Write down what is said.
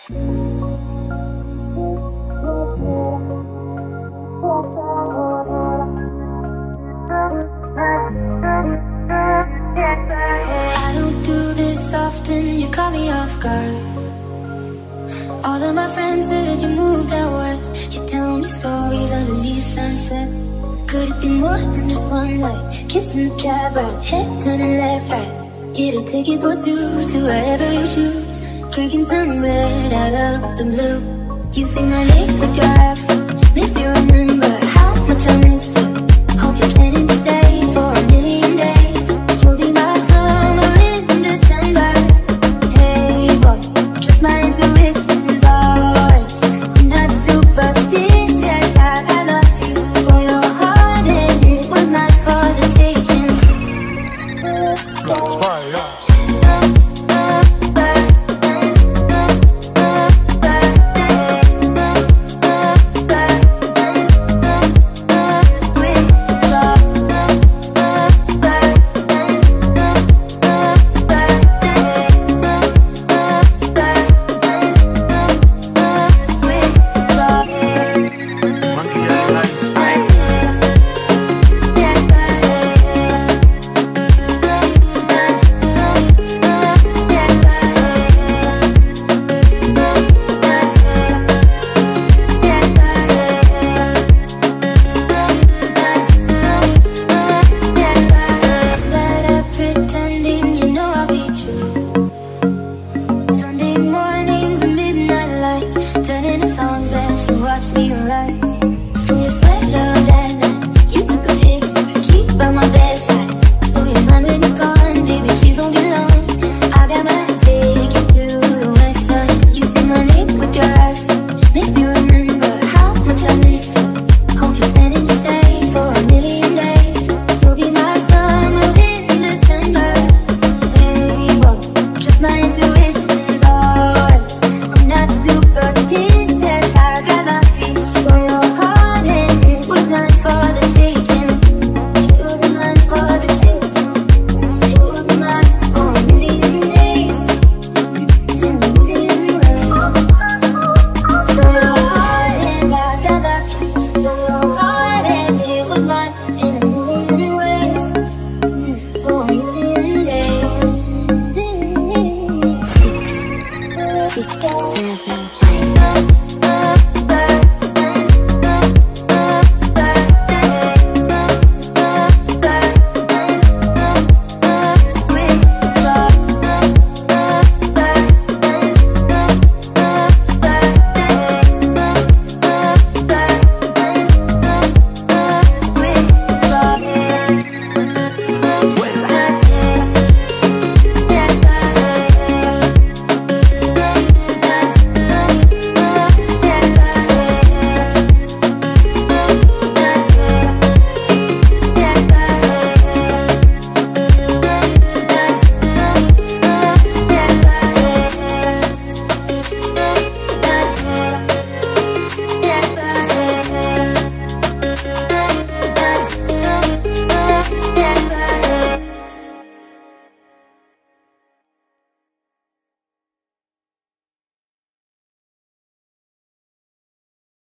I don't do this often, you caught me off guard. All of my friends said you moved out west. You tell me stories underneath sunsets. Could it be more than just one night? Kissing the cab ride, head turning left, right. Get a ticket for two to wherever you choose. Drinking some red out of the blue. You say my name with your accent, makes me remember how much I miss